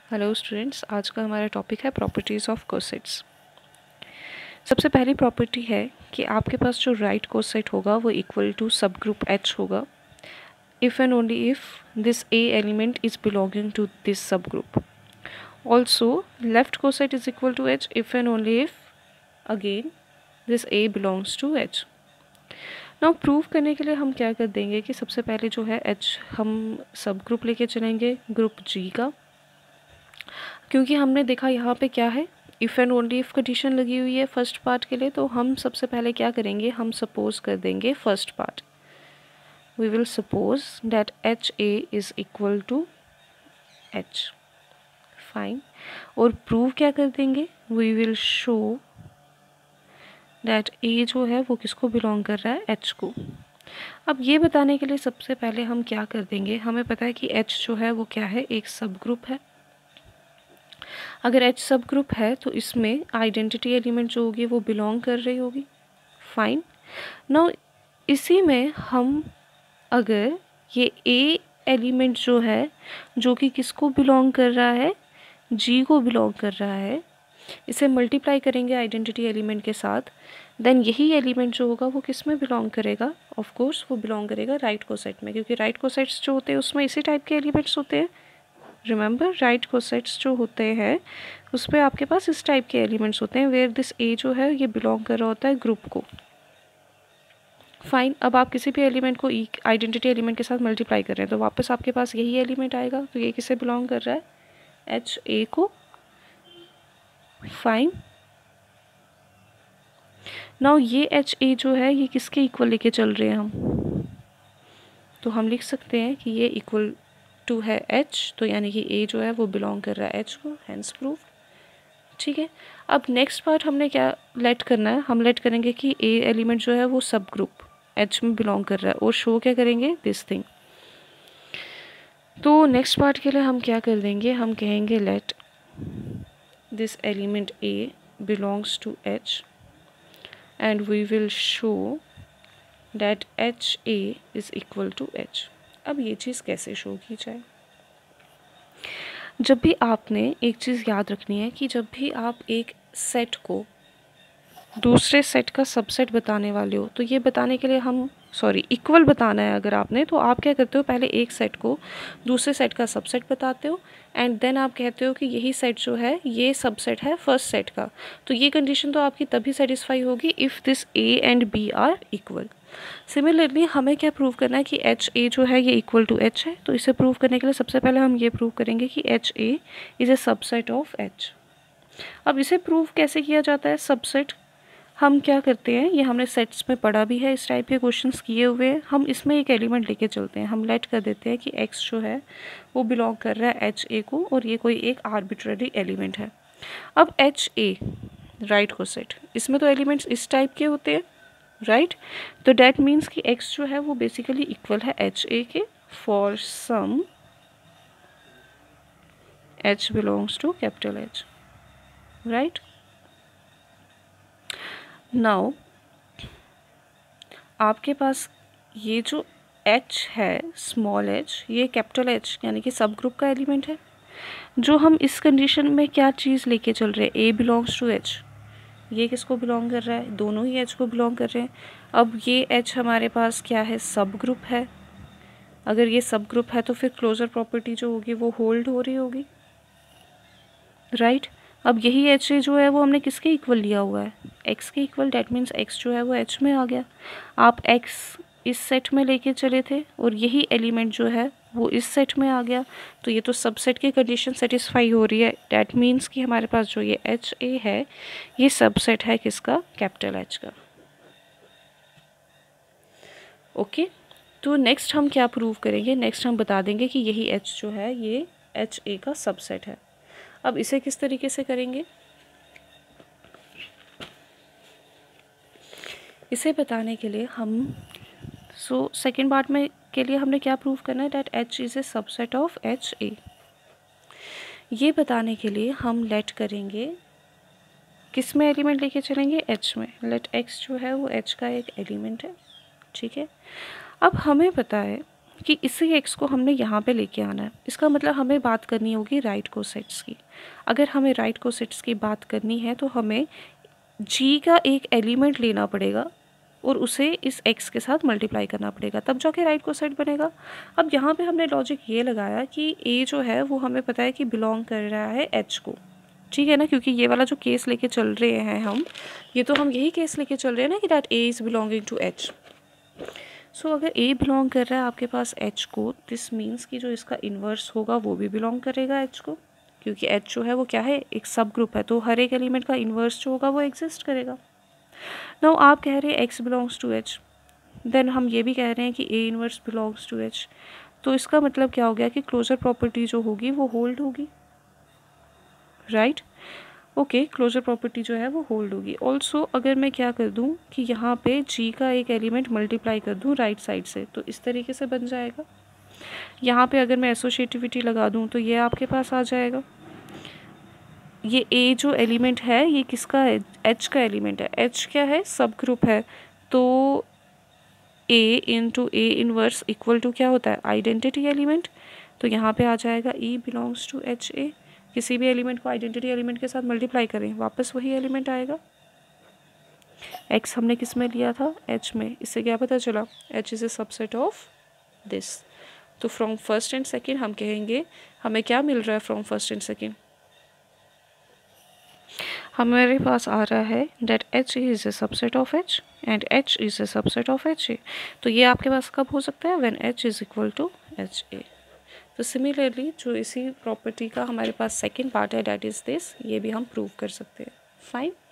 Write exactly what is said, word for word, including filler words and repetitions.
Hello students, आज का हमारा टॉपिक है प्रॉपर्टीज़ ऑफ कोसेट्स। सबसे पहली प्रॉपर्टी है कि आपके पास जो राइट कोसेट होगा वो equal to subgroup H होगा if and only if this a element is belonging to this subgroup. Also left coset is equal to H if and only if again this a belongs to H. Now prove करने के लिए हम क्या कर देंगे कि सबसे पहले जो है एच हम सब ग्रुप लेके चलेंगे ग्रुप जी का, क्योंकि हमने देखा यहाँ पे क्या है, if and only if condition लगी हुई है फर्स्ट पार्ट के लिए। तो हम सबसे पहले क्या करेंगे, हम सपोज कर देंगे first part, we will suppose that H a is equal to H, fine. और प्रूव क्या कर देंगे, we will show that a जो है वो किसको बिलोंग कर रहा है, एच को। अब ये बताने के लिए सबसे पहले हम क्या कर देंगे, हमें पता है कि एच जो है वो क्या है, एक सब ग्रुप है। अगर एच सब ग्रुप है तो इसमें आइडेंटिटी एलिमेंट जो होगी वो बिलोंग कर रही होगी, फाइन। नाउ इसी में हम अगर ये ए एलिमेंट जो है जो कि किसको बिलोंग कर रहा है, जी को बिलोंग कर रहा है, इसे मल्टीप्लाई करेंगे आइडेंटिटी एलिमेंट के साथ, देन यही एलिमेंट जो होगा वो किस में बिलोंग करेगा, ऑफ कोर्स वो बिलोंग करेगा राइट कोसेट में, क्योंकि राइट कोसेट्स जो होते हैं उसमें इसी टाइप के एलिमेंट्स होते हैं। रिमेंबर, राइट कोसेट्स जो होते हैं उस पर आपके पास इस टाइप के एलिमेंट्स होते हैं वेयर दिस ए जो है ये बिलोंग कर रहा होता है ग्रुप को, फाइन। अब आप किसी भी एलिमेंट को आइडेंटिटी एलिमेंट के साथ मल्टीप्लाई कर रहे हैं तो वापस आपके पास यही एलिमेंट आएगा, तो ये किसे बिलोंग कर रहा है, एच ए को, फाइन। नाउ ये एच ए जो है ये किसके इक्वल लेके चल रहे हैं हम, तो हम लिख सकते हैं कि ये इक्वल टू है एच, तो यानी कि ए जो है वो बिलोंग कर रहा है एच को, हैंस प्रूव, ठीक है। अब नेक्स्ट पार्ट हमने क्या लेट करना है, हम लेट करेंगे कि ए एलिमेंट जो है वो सब ग्रुप एच में बिलोंग कर रहा है, और शो क्या करेंगे, दिस थिंग। तो नेक्स्ट पार्ट के लिए हम क्या कर देंगे, हम कहेंगे let this element a belongs to H and we will show that H a is equal to H. अब ये चीज़ कैसे शो की जाए, जब भी आपने एक चीज़ याद रखनी है कि जब भी आप एक सेट को दूसरे सेट का सबसेट बताने वाले हो, तो ये बताने के लिए हम सॉरी इक्वल बताना है अगर आपने, तो आप क्या करते हो, पहले एक सेट को दूसरे सेट का सबसेट बताते हो एंड देन आप कहते हो कि यही सेट जो है ये सबसेट है फर्स्ट सेट का। तो ये कंडीशन तो आपकी तभी सेटिस्फाई होगी if this a and B are equal. Similarly हमें क्या प्रूव करना है कि एच ए जो है ये इक्वल टू एच है, तो इसे प्रूव करने के लिए सबसे पहले हम ये प्रूव करेंगे कि H a is a subset of H. अब इसे प्रूव कैसे किया जाता है, सबसेट हम क्या करते हैं, ये हमने सेट्स में पढ़ा भी है, इस टाइप के क्वेश्चंस किए हुए हैं। हम इसमें एक एलिमेंट लेके चलते हैं, हम लेट कर देते हैं कि एक्स जो है वो बिलोंग कर रहा है एच ए को, और ये कोई एक आर्बिट्ररी एलिमेंट है। अब एच ए राइट कोसेट, इसमें तो एलिमेंट्स इस टाइप के होते हैं, राइट right? तो डैट मीन्स कि एक्स जो है वो बेसिकली इक्वल है एच ए के for some H belongs to capital H, right. Now आपके पास ये जो h है स्मॉल h, ये कैपिटल H यानी कि सब ग्रुप का एलिमेंट है। जो हम इस कंडीशन में क्या चीज़ लेके चल रहे हैं, a बिलोंग्स टू h, ये किसको बिलोंग कर रहा है, दोनों ही h को बिलोंग कर रहे हैं। अब ये h हमारे पास क्या है, सब ग्रुप है। अगर ये सब ग्रुप है तो फिर क्लोजर प्रॉपर्टी जो होगी वो होल्ड हो रही होगी, राइट right? अब यही एच ए जो है वो हमने किसके इक्वल लिया हुआ है, एक्स के इक्वल, डैट मीन्स एक्स जो है वो एच में आ गया। आप एक्स इस सेट में लेके चले थे और यही एलिमेंट जो है वो इस सेट में आ गया, तो ये तो सबसेट की कंडीशन सेटिस्फाई हो रही है। डैट मीन्स कि हमारे पास जो ये एच ए है ये सबसेट है किसका, कैपिटल एच का, ओके okay? तो नेक्स्ट हम क्या प्रूव करेंगे, नेक्स्ट हम बता देंगे कि यही एच जो है ये एच ए का सबसेट है। अब इसे किस तरीके से करेंगे, इसे बताने के लिए हम सो सेकेंड पार्ट में के लिए हमने क्या प्रूव करना है, that H is a subset of H a. ये बताने के लिए हम लेट करेंगे, किस में एलिमेंट लेके चलेंगे, एच में। लेट एक्स जो है वो एच का एक एलिमेंट है, ठीक है। अब हमें पता है कि इसी एक्स को हमने यहाँ पे लेके आना है। इसका मतलब हमें बात करनी होगी राइट कोसेट्स की। अगर हमें राइट कोसेट्स की बात करनी है तो हमें जी का एक एलिमेंट लेना पड़ेगा और उसे इस x के साथ मल्टीप्लाई करना पड़ेगा, तब जाके राइट कोसेट बनेगा। अब यहाँ पे हमने लॉजिक ये लगाया कि a जो है वो हमें पता है कि बिलोंग कर रहा है h को, ठीक है ना, क्योंकि ये वाला जो केस लेके चल रहे हैं हम, ये तो हम यही केस लेके चल रहे हैं ना कि that a is belonging to h। So अगर a बिलोंग कर रहा है आपके पास h को, दिस मीन्स कि जो इसका इन्वर्स होगा वो भी बिलोंग करेगा h को, क्योंकि h जो है वो क्या है, एक सब ग्रुप है, तो हर एक एलिमेंट का इन्वर्स जो होगा वो एग्जिस्ट करेगा। नाउ आप कह रहे हैं x belongs to h, then हम ये भी कह रहे हैं कि a inverse belongs to h, तो इसका मतलब क्या हो गया कि क्लोजर प्रॉपर्टी जो होगी वो होल्ड होगी, राइट। ओके, क्लोजर प्रॉपर्टी जो है वो होल्ड होगी। ऑल्सो अगर मैं क्या कर दूँ कि यहाँ पे g का एक एलिमेंट मल्टीप्लाई कर दूँ राइट साइड से, तो इस तरीके से बन जाएगा। यहाँ पे अगर मैं एसोसिएटिविटी लगा दूँ तो ये आपके पास आ जाएगा। ये a जो एलिमेंट है ये किसका है, h का एलिमेंट है। h क्या है, सब ग्रुप है, तो a into a inverse equal to क्या होता है, आइडेंटिटी एलिमेंट। तो यहाँ पे आ जाएगा e belongs to H a. किसी भी एलिमेंट को आइडेंटिटी एलिमेंट के साथ मल्टीप्लाई करें वापस वही एलिमेंट आएगा। x हमने किस में लिया था, h में। इससे क्या पता चला, h is a subset of this. तो फ्रॉम फर्स्ट एंड सेकेंड हम कहेंगे हमें क्या मिल रहा है, फ्रॉम फर्स्ट एंड सेकेंड हमारे पास आ रहा है that h is a subset of h and h is a subset of h a। तो ये आपके पास कब हो सकता है, when h is equal to h a। तो सिमिलरली जो इसी प्रॉपर्टी का हमारे पास सेकंड पार्ट है डेट इज़ दिस, ये भी हम प्रूव कर सकते हैं। फाइन।